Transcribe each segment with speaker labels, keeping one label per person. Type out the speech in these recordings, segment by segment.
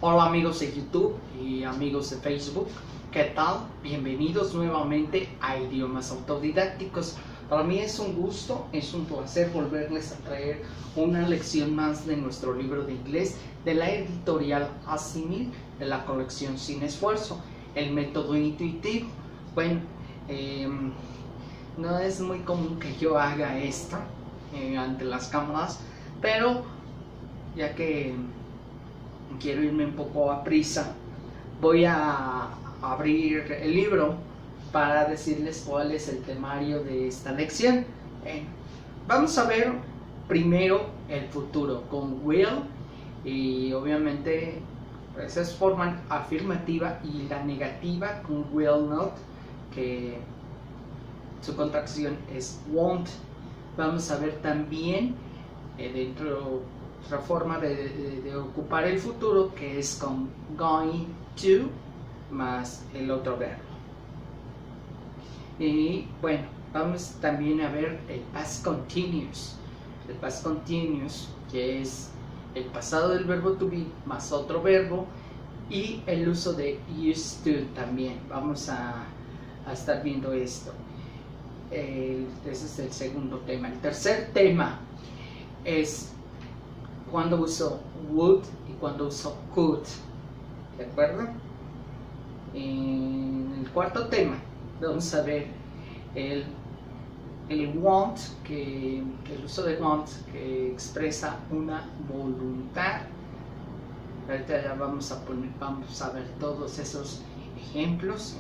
Speaker 1: Hola amigos de YouTube y amigos de Facebook, ¿qué tal? Bienvenidos nuevamente a Idiomas Autodidácticos. Para mí es un gusto, es un placer volverles a traer una lección más de nuestro libro de inglés de la editorial Asimil de la colección Sin Esfuerzo, el método intuitivo. Bueno, no es muy común que yo haga esto ante las cámaras, pero ya que quiero irme un poco a prisa, voy a abrir el libro para decirles cuál es el temario de esta lección. Vamos a ver primero el futuro con will, y obviamente pues es forma afirmativa, y la negativa con will not, que su contracción es won't. Vamos a ver también dentro otra forma de ocupar el futuro, que es con going to más el otro verbo. Y bueno, vamos también a ver el past continuous. El past continuous, que es el pasado del verbo to be más otro verbo, y el uso de used to también. Vamos a estar viendo esto. Ese es el segundo tema. El tercer tema es cuando uso would y cuando uso could, ¿de acuerdo? En el cuarto tema vamos a ver el want, el uso de want, que expresa una voluntad. Ahorita ya vamos a ver todos esos ejemplos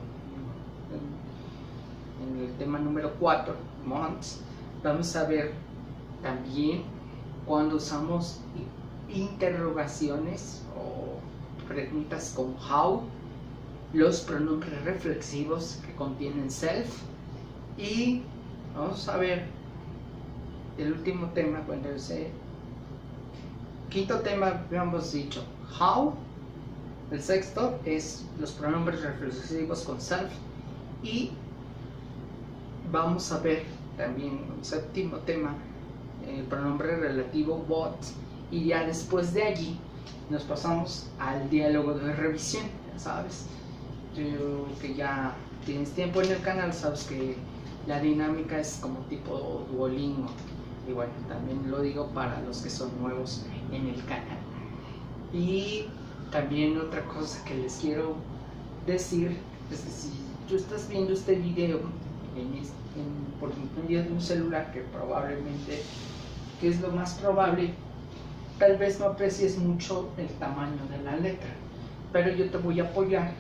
Speaker 1: en el tema número 4, want. Vamos a ver también cuando usamos interrogaciones o preguntas con how, los pronombres reflexivos que contienen self, y vamos a ver el último tema, bueno, ese quinto tema habíamos dicho how, el sexto es los pronombres reflexivos con self, y vamos a ver también el séptimo tema, el pronombre relativo what, y ya después de allí nos pasamos al diálogo de revisión. Ya sabes, tú que ya tienes tiempo en el canal, sabes que la dinámica es como tipo Duolingo, y bueno, también lo digo para los que son nuevos en el canal. Y también otra cosa que les quiero decir es que si tú estás viendo este video por medio de un celular, que probablemente, que es lo más probable, tal vez no aprecies mucho el tamaño de la letra, pero yo te voy a apoyar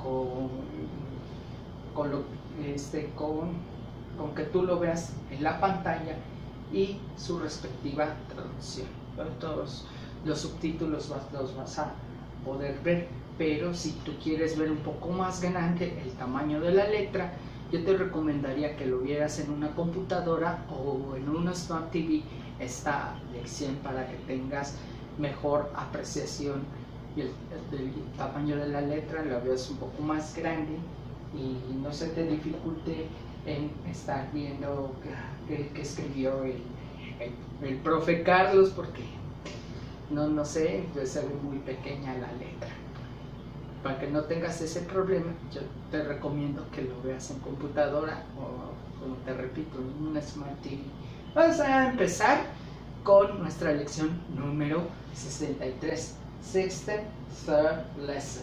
Speaker 1: con que tú lo veas en la pantalla y su respectiva traducción. Todos los subtítulos los vas a poder ver, pero si tú quieres ver un poco más grande el tamaño de la letra, yo te recomendaría que lo vieras en una computadora o en una Smart TV esta lección, para que tengas mejor apreciación y el tamaño de la letra la veas un poco más grande y no se te dificulte en estar viendo que escribió el profe Carlos, porque no sé, pues se ve muy pequeña la letra. Para que no tengas ese problema, yo te recomiendo que lo veas en computadora o, como te repito, en una Smart TV. Vamos a empezar con nuestra lección número 63, Sixth Third Lesson.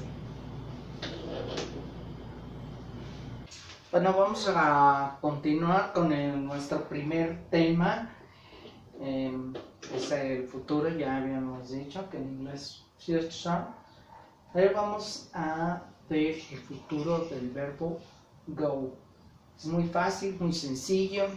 Speaker 1: Bueno, vamos a continuar con nuestro primer tema. Es el futuro, ya habíamos dicho que en inglés future. Ahora vamos a ver el futuro del verbo go. Es muy fácil, muy sencillo,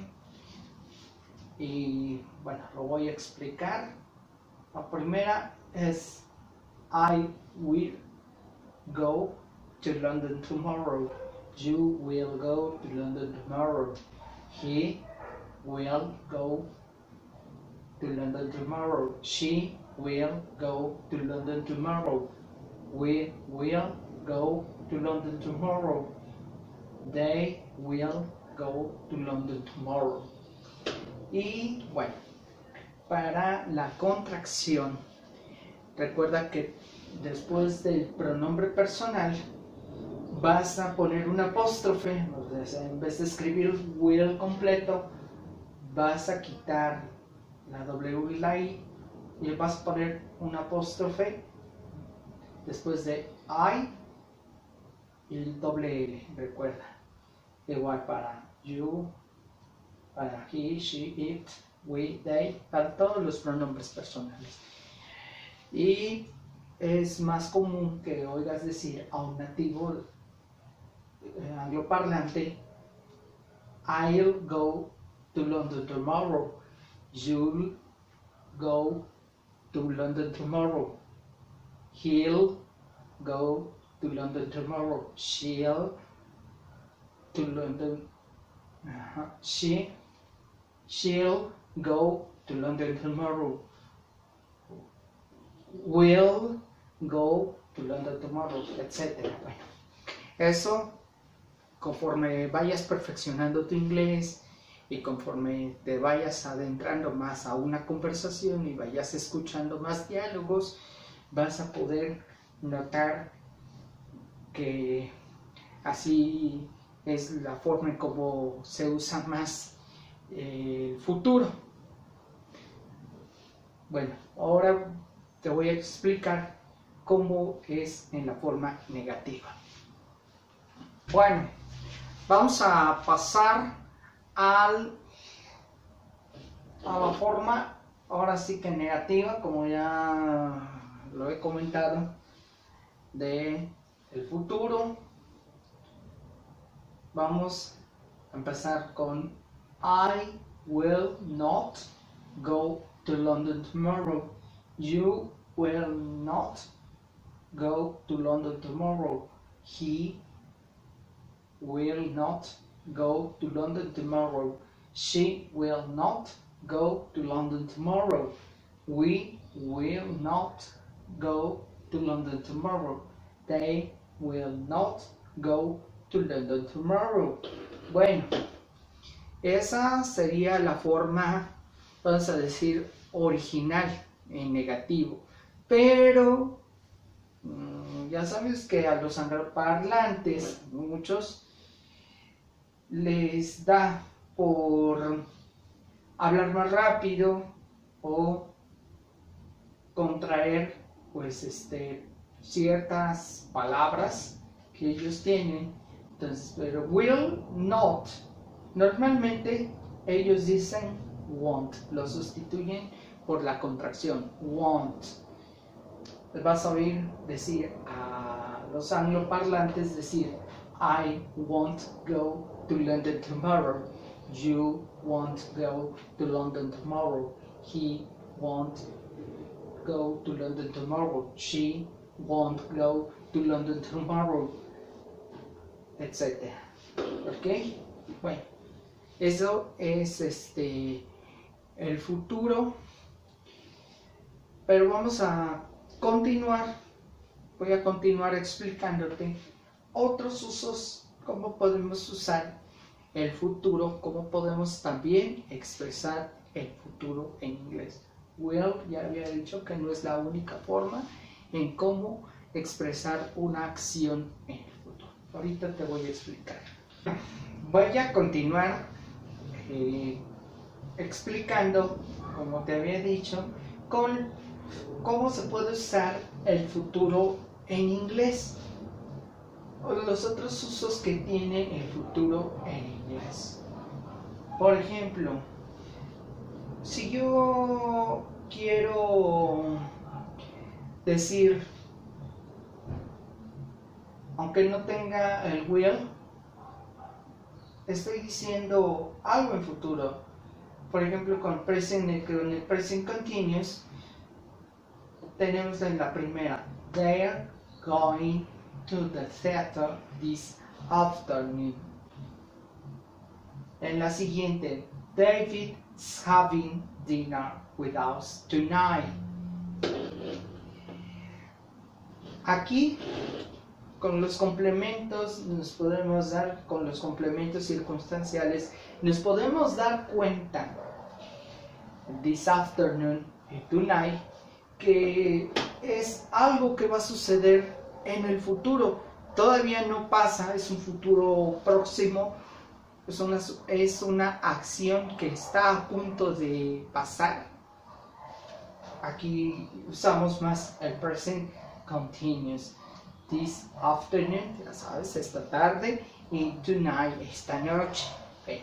Speaker 1: y bueno, lo voy a explicar. La primera es I will go to London tomorrow. You will go to London tomorrow. He will go to London tomorrow. She will go to London tomorrow. We will go to London tomorrow. They will go to London tomorrow. Y bueno, para la contracción recuerda que después del pronombre personal vas a poner un apóstrofe, o sea, en vez de escribir will completo, vas a quitar la W y la I y vas a poner un apóstrofe después de I y el doble L, recuerda. Igual para you, para he, she, it, we, they, para todos los pronombres personales. Y es más común que oigas decir a un nativo angloparlante, I'll go to London tomorrow, you'll go to London tomorrow, he'll go to London tomorrow, she'll to London, she'll go to London tomorrow, will go to London tomorrow, etc. Bueno, eso conforme vayas perfeccionando tu inglés y conforme te vayas adentrando más a una conversación y vayas escuchando más diálogos, vas a poder notar que así es la forma en cómo se usa más el futuro. Bueno, ahora te voy a explicar cómo es en la forma negativa. Bueno, vamos a pasar a la forma, ahora sí que negativa, como ya lo he comentado, de el futuro. Vamos a empezar con I will not go to London tomorrow. You will not go to London tomorrow. He will not go to London tomorrow. She will not go to London tomorrow. We will not go to London tomorrow. They will not go to London tomorrow. Bueno, esa sería la forma, vamos a decir, original en negativo. Pero ya sabes que a los angloparlantes, muchos, les da por hablar más rápido o contraer pues ciertas palabras que ellos tienen. Entonces, pero will not, normalmente ellos dicen won't, lo sustituyen por la contracción won't. Vas a oír decir a los angloparlantes decir I won't go to London tomorrow. You won't go to London tomorrow. He won't go to London tomorrow. She won't go to London tomorrow, etc. ¿Ok? Bueno, eso es el futuro. Pero vamos a continuar. Voy a continuar explicándote otros usos, cómo podemos usar el futuro, cómo podemos también expresar el futuro en inglés. Will, ya había dicho que no es la única forma en cómo expresar una acción en el futuro. Ahorita te voy a explicar. Voy a continuar explicando, como te había dicho, con cómo se puede usar el futuro en inglés, o los otros usos que tiene el futuro en inglés. Por ejemplo, si yo quiero decir, aunque no tenga el will, estoy diciendo algo en futuro. Por ejemplo, con el present continuous tenemos en la primera, they're going to the theater this afternoon. En la siguiente, David's having dinner with us tonight. Aquí, con los complementos nos podemos dar, con los complementos circunstanciales, nos podemos dar cuenta, this afternoon y tonight, que es algo que va a suceder en el futuro. Todavía no pasa, es un futuro próximo, es una acción que está a punto de pasar. Aquí usamos más el present continuous. This afternoon, ya sabes, esta tarde, y tonight, esta noche. Okay.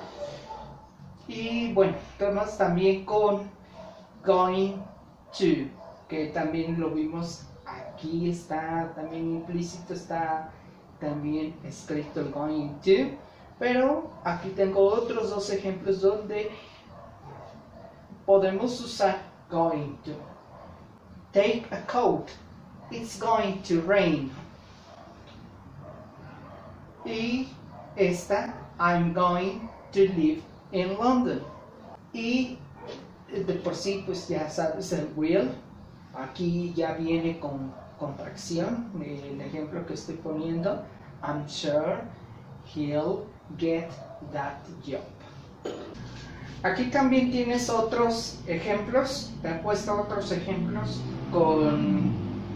Speaker 1: Y bueno, tenemos también con going to, que también lo vimos aquí, está también implícito, está también escrito el going to, pero aquí tengo otros dos ejemplos donde podemos usar going to. Take a coat, it's going to rain. Y esta, I'm going to live in London. Y de por sí, pues ya sabes, el will, aquí ya viene con contracción, el ejemplo que estoy poniendo, I'm sure he'll get that job. Aquí también tienes otros ejemplos, te he puesto otros ejemplos con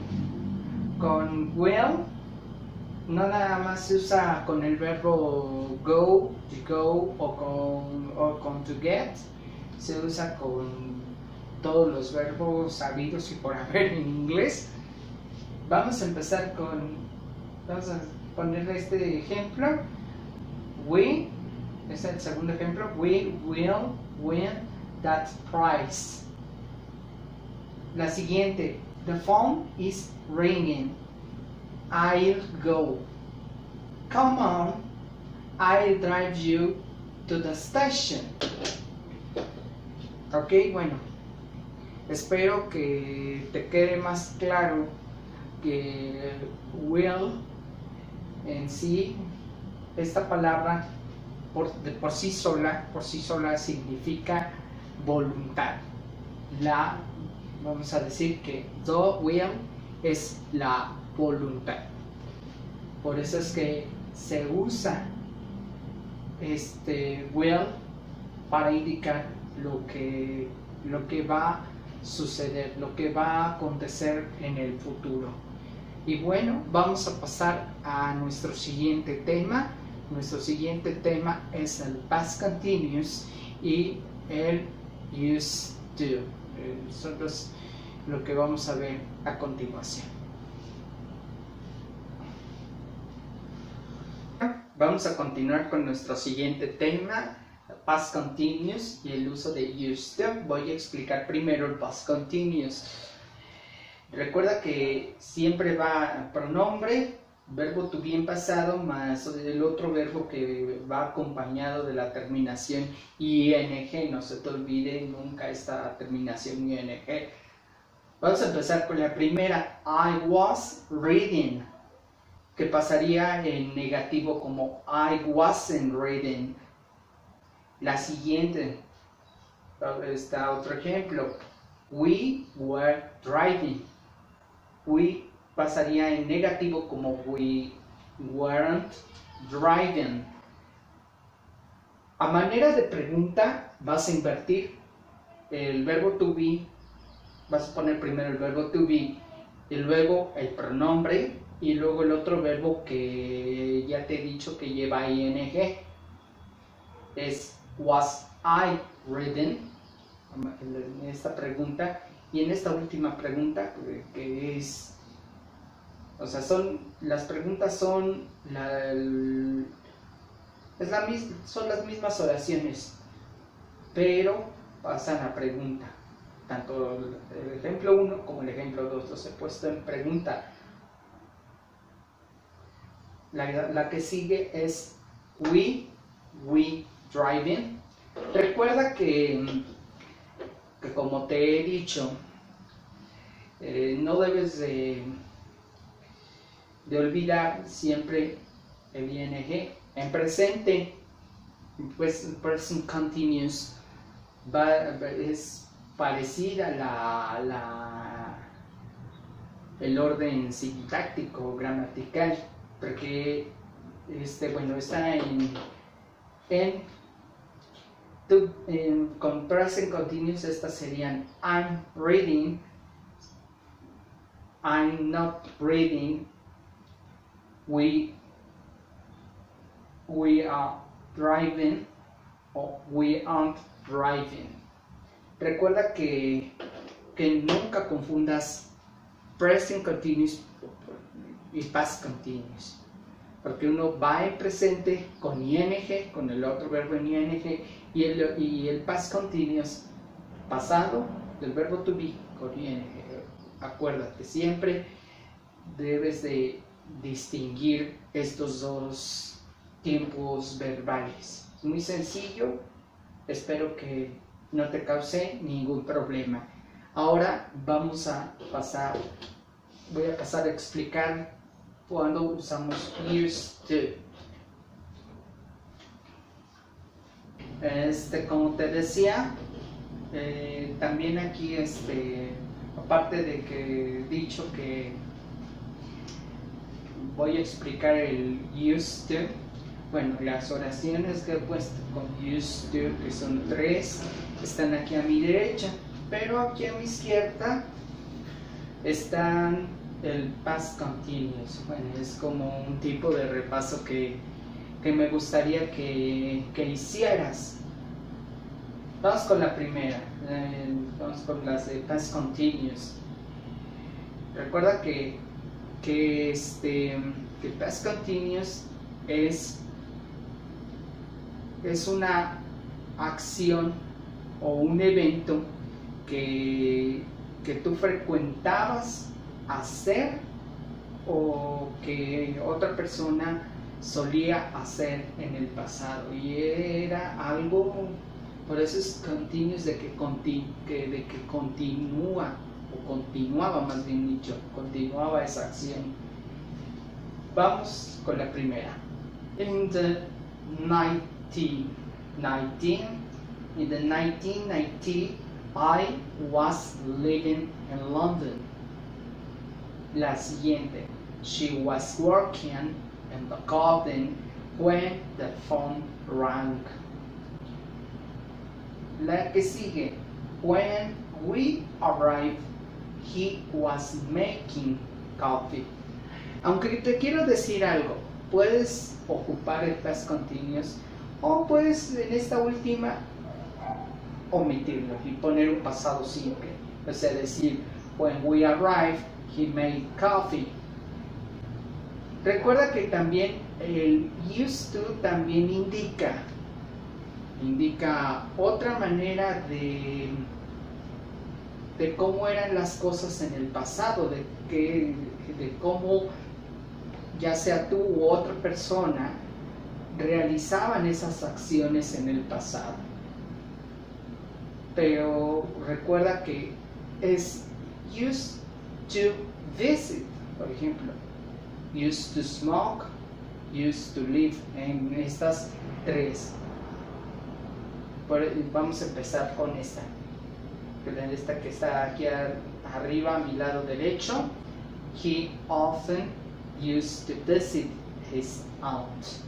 Speaker 1: will. No nada más se usa con el verbo go, to go o con to get. Se usa con todos los verbos sabidos y por haber en inglés. Vamos a empezar vamos a ponerle este ejemplo. We, este es el segundo ejemplo. We will win that prize. La siguiente. The phone is ringing. I'll go. Come on, I'll drive you to the station. Ok, bueno, espero que te quede más claro que will en sí, esta palabra por sí sola significa voluntad. Vamos a decir que the will es la voluntad. Por eso es que se usa will para indicar lo que va a suceder, lo que va a acontecer en el futuro. Y bueno, vamos a pasar a nuestro siguiente tema. Nuestro siguiente tema es el past continuous y el used to. Son lo que vamos a ver a continuación. Vamos a continuar con nuestro siguiente tema, past continuous y el uso de used to. Voy a explicar primero el past continuous. Recuerda que siempre va pronombre, verbo to be en pasado, más el otro verbo que va acompañado de la terminación ing. No se te olvide nunca esta terminación ing. Vamos a empezar con la primera, I was reading, que pasaría en negativo como I wasn't reading. La siguiente, está otro ejemplo, we were driving. We pasaría en negativo como we weren't driving. A manera de pregunta vas a invertir el verbo to be, vas a poner primero el verbo to be y luego el pronombre y luego el otro verbo que ya te he dicho que lleva ing. Es was I reading en esta pregunta, y en esta última pregunta que es, o sea, las preguntas son son las mismas oraciones, pero pasan a pregunta. Tanto el ejemplo 1 como el ejemplo 2 los he puesto en pregunta. La que sigue es we driving. Recuerda que como te he dicho, no debes de olvidar siempre el ing. En presente, pues present continuous es parecida el orden sintáctico gramatical, porque bueno, está con present continuous. Estas serían I'm reading, I'm not reading, we are driving o we aren't driving. Recuerda que nunca confundas present continuous y past continuous, porque uno va en presente con ing, con el otro verbo en ing, y el past continuous, pasado del verbo to be con ing. Acuérdate, siempre debes de distinguir estos dos tiempos verbales. Es muy sencillo, espero que no te cause ningún problema. Ahora vamos a pasar, voy a pasar a explicar cuando usamos used to. Como te decía, también aquí, aparte de que he dicho que voy a explicar el used to, bueno, las oraciones que he puesto con used to, que son 3, están aquí a mi derecha, pero aquí a mi izquierda están el past continuous. Bueno, es como un tipo de repaso que me gustaría que hicieras. Vamos con la primera, vamos con las de past continuous. Recuerda que past continuous es una acción o un evento que tú frecuentabas hacer o que otra persona solía hacer en el pasado, y era algo, por eso es continuous, de que continúa, o continuaba, más bien dicho, continuaba esa acción. Vamos con la primera. In the 1990, I was living in London. La siguiente. She was working in the garden when the phone rang. La que sigue. When we arrived, he was making coffee. Aunque te quiero decir algo, puedes ocupar el past continuous o puedes en esta última omitirlo y poner un pasado simple. O sea, decir, when we arrived, he made coffee. Recuerda que también el used to también indica otra manera de cómo eran las cosas en el pasado, de cómo ya sea tú u otra persona realizaban esas acciones en el pasado. Pero recuerda que es used to visit, por ejemplo, used to smoke, used to live, en estas 3. Vamos a empezar con esta que está aquí arriba a mi lado derecho. He often used to visit his aunt.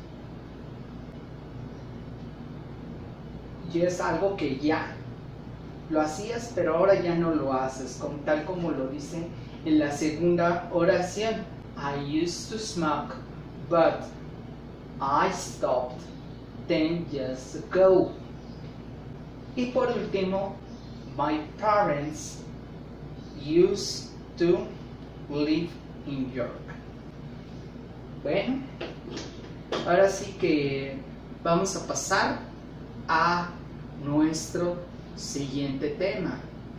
Speaker 1: Y es algo que ya lo hacías, pero ahora ya no lo haces, tal como lo dice en la segunda oración. I used to smoke, but I stopped 10 years ago. Y por último, my parents used to live in York. Bueno, ahora sí que vamos a pasar a nuestro siguiente tema.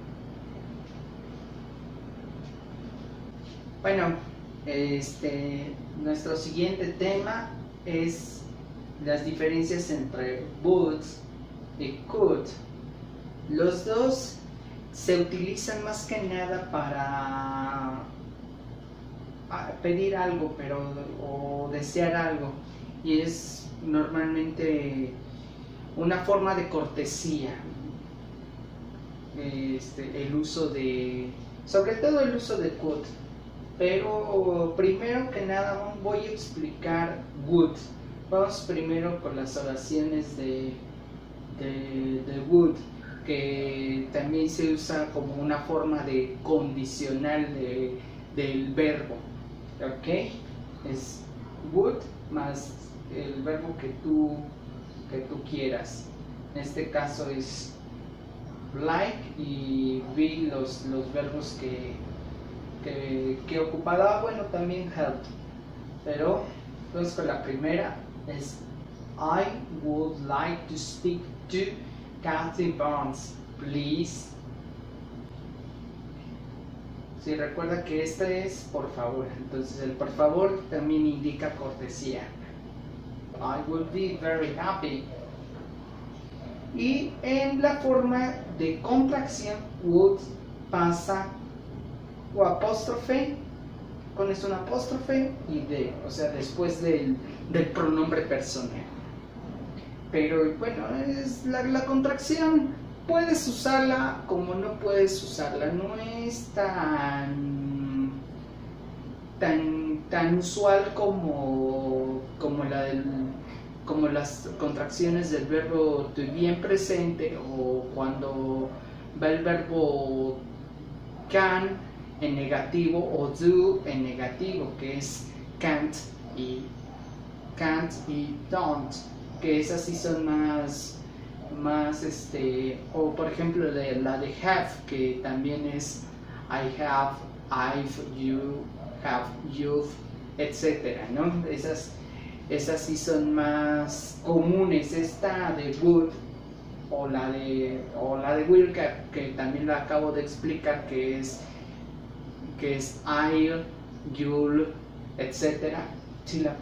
Speaker 1: Bueno, nuestro siguiente tema es las diferencias entre would y could. Los dos se utilizan más que nada para pedir algo, o desear algo, y es normalmente una forma de cortesía. El uso sobre todo el uso de could, pero primero que nada voy a explicar would. Vamos primero con las oraciones de would, que también se usa como una forma de condicional del verbo, ¿ok? Es would más el verbo que tú quieras. En este caso es like y be los verbos que he ocupado. Bueno, también help. Pero entonces con la primera es I would like to speak to Kathy Barnes, please. Si recuerda que este es por favor, entonces el por favor también indica cortesía. I would be very happy. Y en la forma de contracción, would pasa o apóstrofe, pones un apóstrofe y de, o sea, después del pronombre personal. Pero bueno, es la contracción, puedes usarla como no puedes usarla, no es tan usual como las contracciones del verbo to be en presente, o cuando va el verbo can en negativo o do en negativo, que es can't y don't, que esas sí son más o por ejemplo la de have, que también es I have, I've, you have, you've, etcétera, ¿no? Esas sí son más comunes. Esta de would o la de will, que también la acabo de explicar, que es I'll, you'll, etcétera, si la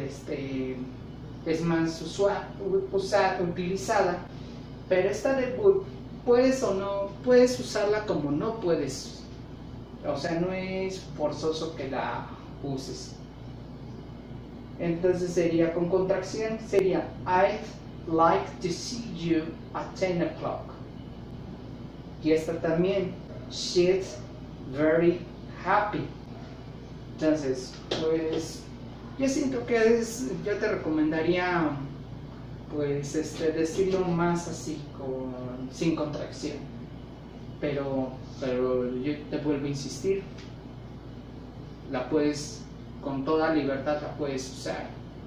Speaker 1: es más utilizada. Pero esta de would puedes o no puedes usarla como no puedes, o sea, no es forzoso que la uses. Entonces sería con contracción, sería I'd like to see you at 10 o'clock. Y esta también, she's very happy. Entonces, pues yo siento que yo te recomendaría pues decirlo más así, sin contracción. Pero yo te vuelvo a insistir, la puedes, con toda libertad la puedes usar,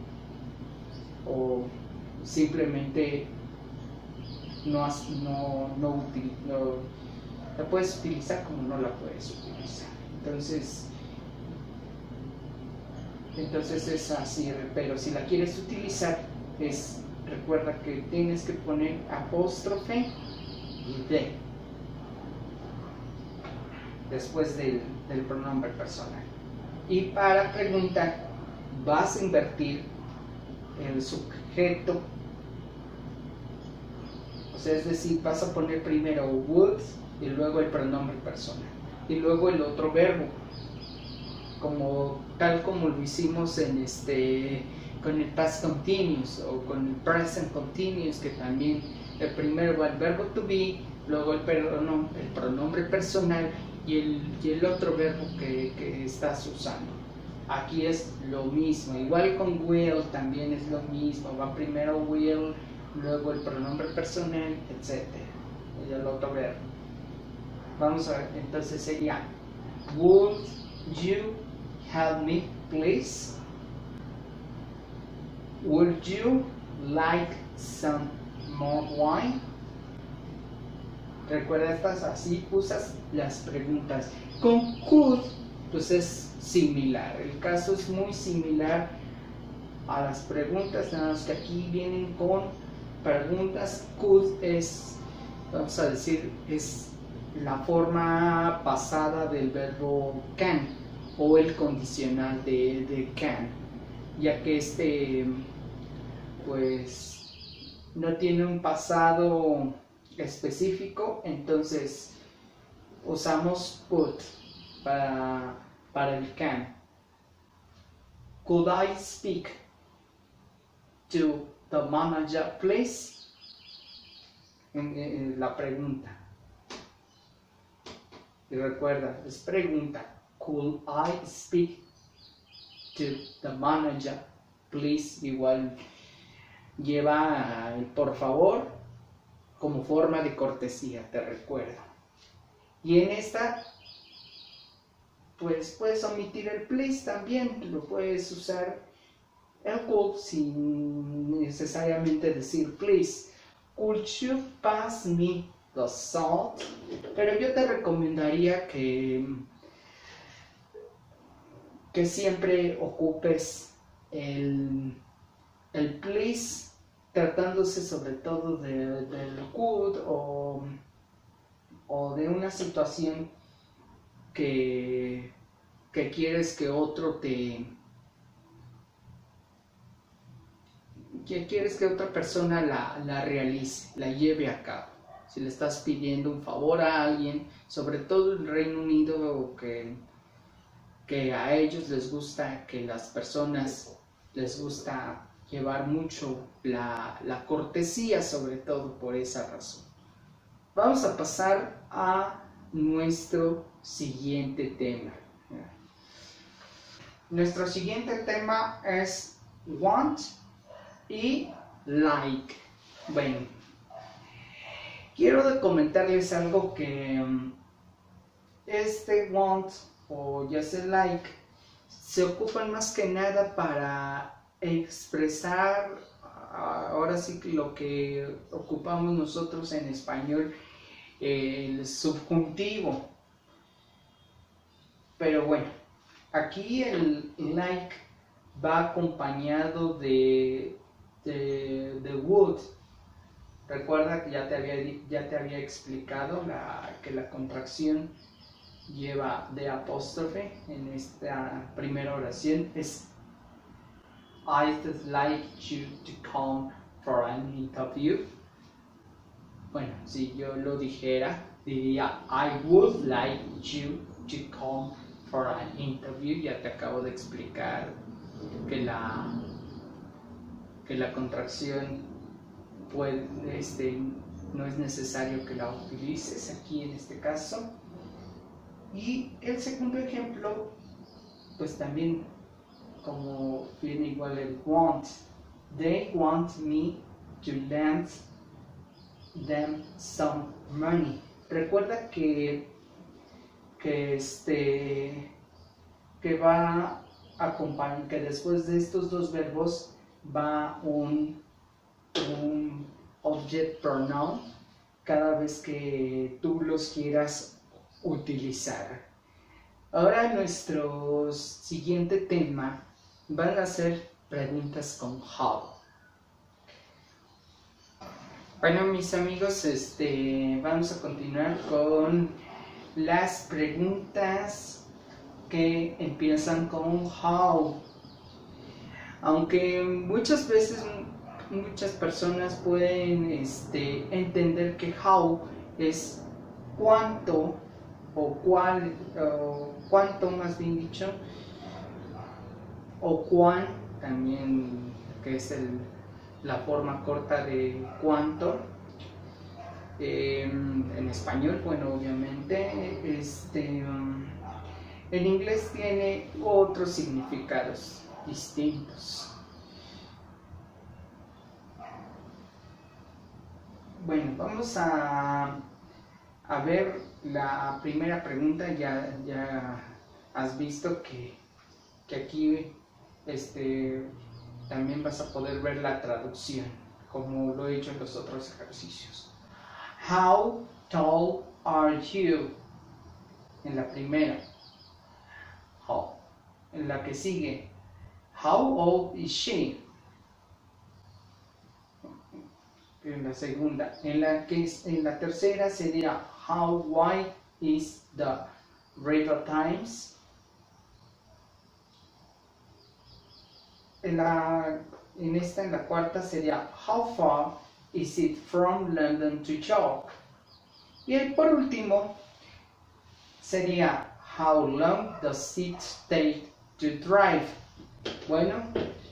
Speaker 1: o simplemente la puedes utilizar como no la puedes utilizar. Entonces es así, pero si la quieres utilizar, recuerda que tienes que poner apóstrofe y de después del pronombre personal. Y para preguntar, vas a invertir el sujeto, o sea, es decir, vas a poner primero would y luego el pronombre personal y luego el otro verbo, tal como lo hicimos con el past continuous o con el present continuous, que también el primero va el verbo to be, luego el pronombre personal y el otro verbo que estás usando. Aquí es lo mismo, igual con will también es lo mismo, va primero will, luego el pronombre personal, etc. Y el otro verbo. Vamos a ver, entonces sería would you help me please? Would you like some more wine? Recuerda, así usas las preguntas. Con could, pues es similar. El caso es muy similar a las preguntas, nada más que aquí vienen con preguntas. Could es, vamos a decir, es la forma pasada del verbo can o el condicional de can, ya que pues no tiene un pasado específico, entonces usamos could para el can. Could I speak to the manager please? En la pregunta. Y recuerda, es pregunta. Could I speak to the manager please? Igual lleva el por favor como forma de cortesía, te recuerdo. Y en esta, pues puedes omitir el please también, lo puedes usar el could sin necesariamente decir please. Could you pass me the salt? Pero yo te recomendaría que siempre ocupes el please, tratándose sobre todo del could o de una situación que quieres que otro que quieres que otra persona la realice, la lleve a cabo. Si le estás pidiendo un favor a alguien, sobre todo en Reino Unido, que a ellos les gusta, que las personas les gusta llevar mucho la cortesía, sobre todo por esa razón. Vamos a pasar a nuestro siguiente tema. Nuestro siguiente tema es want y like. Bueno, quiero comentarles algo que este want o ya sea like se ocupan más que nada para expresar, ahora sí que lo que ocupamos nosotros en español, el subjuntivo. Pero bueno, aquí el like va acompañado de would. Recuerda que ya te había explicado que la contracción lleva de apóstrofe en esta primera oración. Es I'd like you to come for an interview. Bueno, si yo lo dijera, diría I would like you to come for an interview. Ya te acabo de explicar que la contracción no es necesario que la utilices aquí en este caso. Y el segundo ejemplo, pues también como viene igual el want. They want me to lend them some money. Recuerda que va acompañado, que después de estos dos verbos va un object pronoun cada vez que tú los quieras utilizar. Ahora nuestro siguiente tema van a ser preguntas con how. Bueno, mis amigos, vamos a continuar con las preguntas que empiezan con how. Aunque muchas veces muchas personas pueden entender que how es cuánto o cuánto, más bien dicho, o cuán, también, que es la forma corta de cuánto. En español, bueno, obviamente, en inglés tiene otros significados distintos. Bueno, vamos a ver la primera pregunta. Ya has visto que aquí también vas a poder ver la traducción, como lo he hecho en los otros ejercicios. How tall are you? En la primera. How. En la que sigue. How old is she? En la segunda. En la tercera sería how wide is the River Thames? En la cuarta sería how far is it from London to York? Y por último sería how long does it take to drive? Bueno,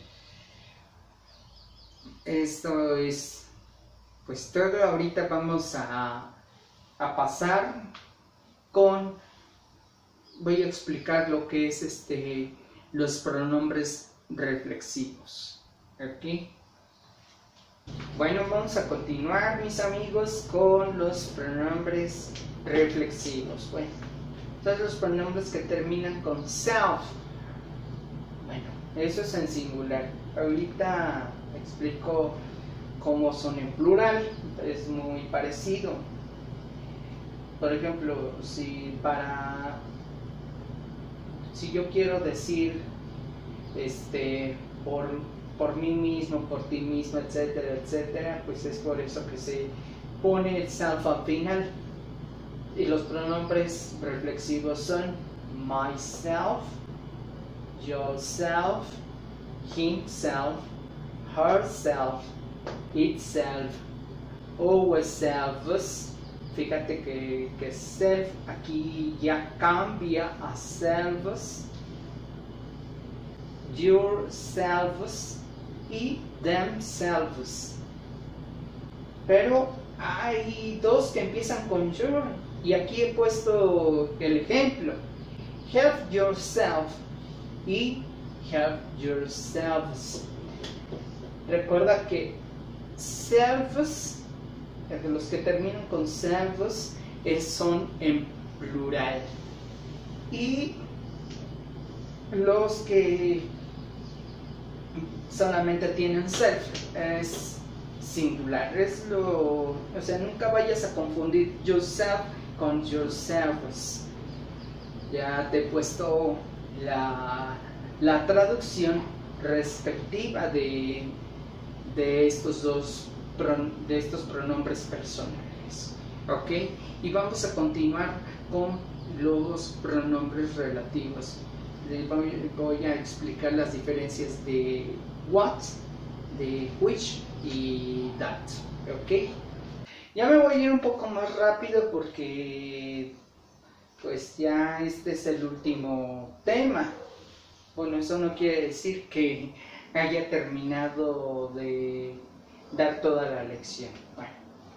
Speaker 1: esto es pues todo. Ahorita vamos a pasar voy a explicar lo que es los pronombres reflexivos. ¿Ok? Bueno, vamos a continuar, mis amigos, con los pronombres reflexivos. Bueno, Entonces los pronombres que terminan con self, bueno, eso es en singular. Ahorita explico cómo son en plural, es muy parecido. Por ejemplo, si yo quiero decir por mí mismo, por ti mismo, etcétera, etcétera, pues es por eso que se pone el self al final. Y los pronombres reflexivos son myself, yourself, himself, herself, itself, ourselves. Fíjate que self aquí ya cambia a selves, yourselves y themselves. Pero hay dos que empiezan con your y aquí he puesto el ejemplo: help yourself y help yourselves. Recuerda que selves, los que terminan con selves, son en plural, y los que solamente tienen self es singular. O sea, nunca vayas a confundir yourself con yourselves. Ya te he puesto la traducción respectiva de estos pronombres personales. ¿Ok? Y vamos a continuar con los pronombres relativos. Voy a explicar las diferencias de what, de which y that. ¿Ok? Ya me voy a ir un poco más rápido porque pues ya este es el último tema. Bueno, eso no quiere decir que haya terminado de dar toda la lección. Bueno,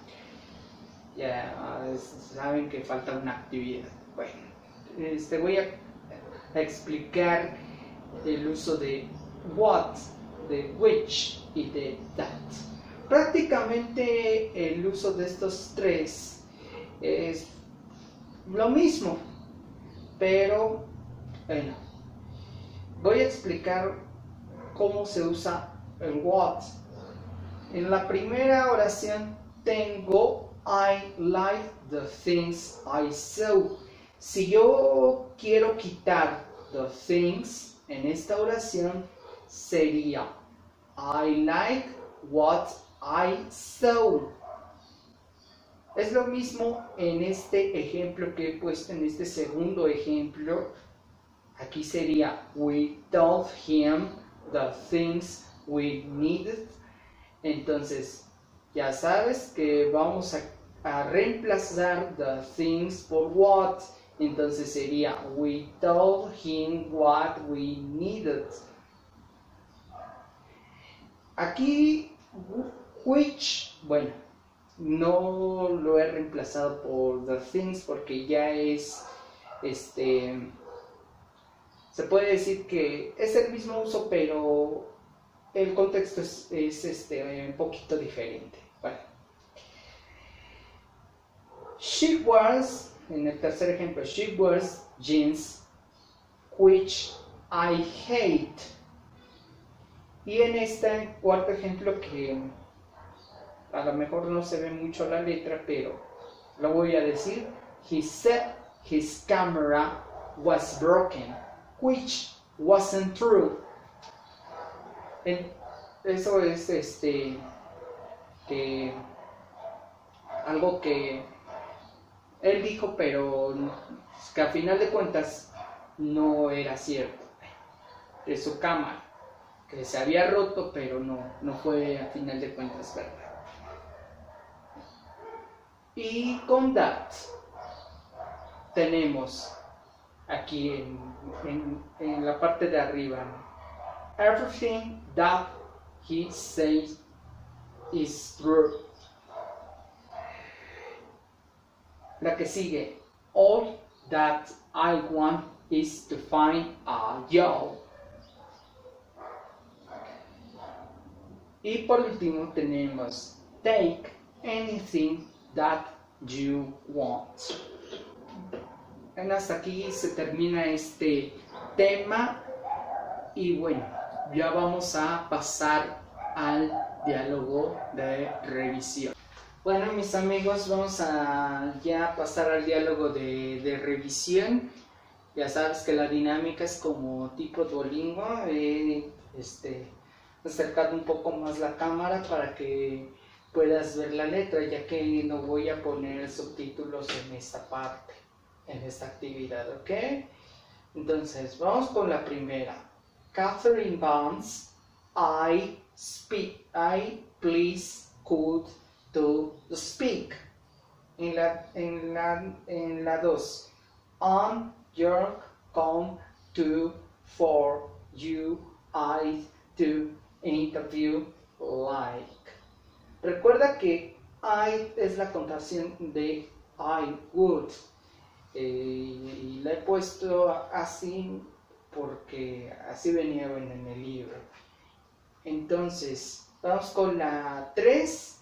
Speaker 1: ya saben que falta una actividad. Bueno, voy a explicar el uso de what, de which y de that. Prácticamente el uso de estos tres es lo mismo, pero bueno, voy a explicar cómo se usa el what. En la primera oración tengo I like the things I saw. Si yo quiero quitar the things en esta oración, sería I like what I saw. Es lo mismo en este ejemplo que he puesto, en este segundo ejemplo. Aquí sería we told him the things we needed. Entonces ya sabes que vamos a reemplazar the things por what. Entonces sería we told him what we needed. Aquí which, bueno, no lo he reemplazado por the things porque ya es se puede decir que es el mismo uso, pero el contexto es un poquito diferente. Bueno. She wears, en el tercer ejemplo, she wears jeans which I hate. Y en este cuarto ejemplo, que a lo mejor no se ve mucho la letra, pero lo voy a decir: he said his camera was broken, which wasn't true. Eso es algo que él dijo, pero que a final de cuentas no era cierto. De su cámara, que se había roto, pero no fue a final de cuentas verdad. Y con that tenemos aquí en la parte de arriba: everything that he says is true. La que sigue: all that I want is to find a job. Y por último tenemos take anything that you want. Bueno, hasta aquí se termina este tema y bueno, ya vamos a pasar al diálogo de revisión. Bueno, mis amigos, vamos a ya pasar al diálogo de revisión. Ya sabes que la dinámica es como tipo Duolingo. Acercado un poco más la cámara para que puedas ver la letra, ya que no voy a poner subtítulos en esta parte, en esta actividad, ¿ok? Entonces, vamos con la primera. Catherine Barnes, I please could to speak. En la 2. On your come to for you I to interview like. Recuerda que I es la contracción de I would. Y la he puesto así porque así venía en el libro. Entonces, vamos con la 3.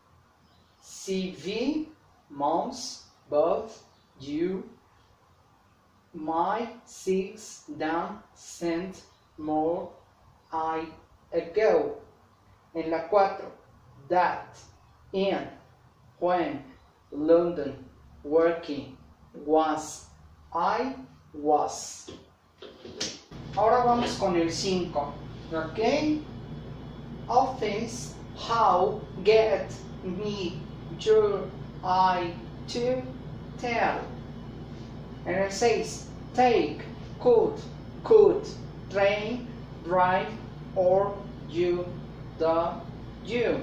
Speaker 1: CV, moms, both, you, my, 6, down, sent, more, I, ago. En la 4, that, in, when, London, working, was, I, was. Ahora vamos con el 5, ¿ok? Office, how, get, me, your, I, to, tell. En el 6, take, could, train, drive, or, you, the, you.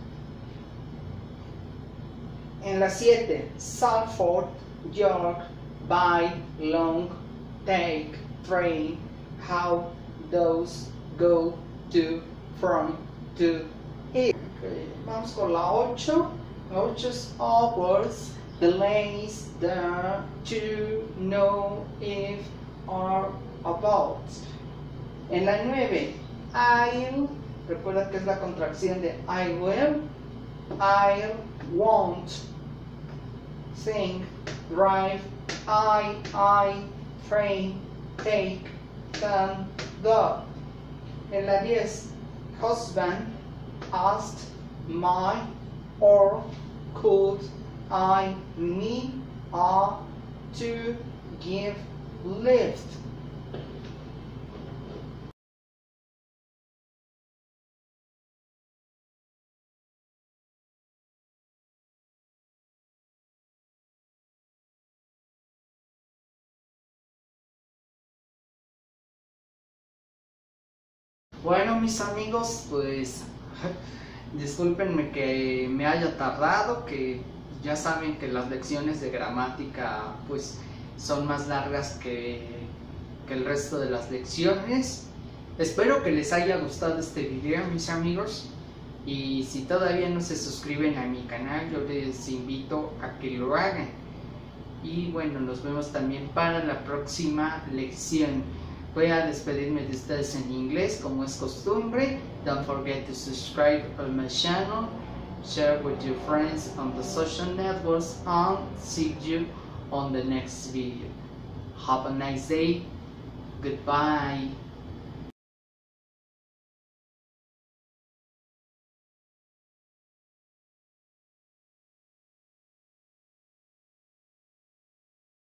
Speaker 1: En la 7, Salford, York, buy, long, take, train, how, those, go, to, from, to, it. Okay. Vamos con la 8. 8 es all words, delays, the, to, know, if, or, about. En la 9, I'll, recuerda que es la contracción de I will, I'll, won't, think, drive, I, train, take, can, go. En la 10, husband, asked, my, or, could, I, me, are, to, give, lift. Bueno, mis amigos, pues discúlpenme que me haya tardado, que ya saben que las lecciones de gramática pues son más largas que el resto de las lecciones. Espero que les haya gustado este video, mis amigos, y si todavía no se suscriben a mi canal, yo les invito a que lo hagan. Y bueno, nos vemos también para la próxima lección. Voy a despedirme de ustedes en inglés como es costumbre. Don't forget to subscribe on my channel, share with your friends on the social networks, and see you on the next video. Have a nice day. Goodbye.